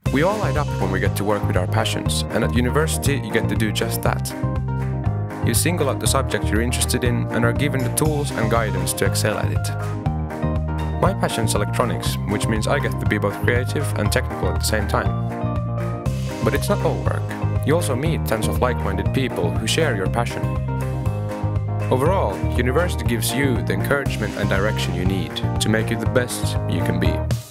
We all light up when we get to work with our passions, and at university you get to do just that. You single out the subject you're interested in and are given the tools and guidance to excel at it. My passion is electronics, which means I get to be both creative and technical at the same time. But it's not all work. You also meet tons of like-minded people who share your passion. Overall, university gives you the encouragement and direction you need to make you the best you can be.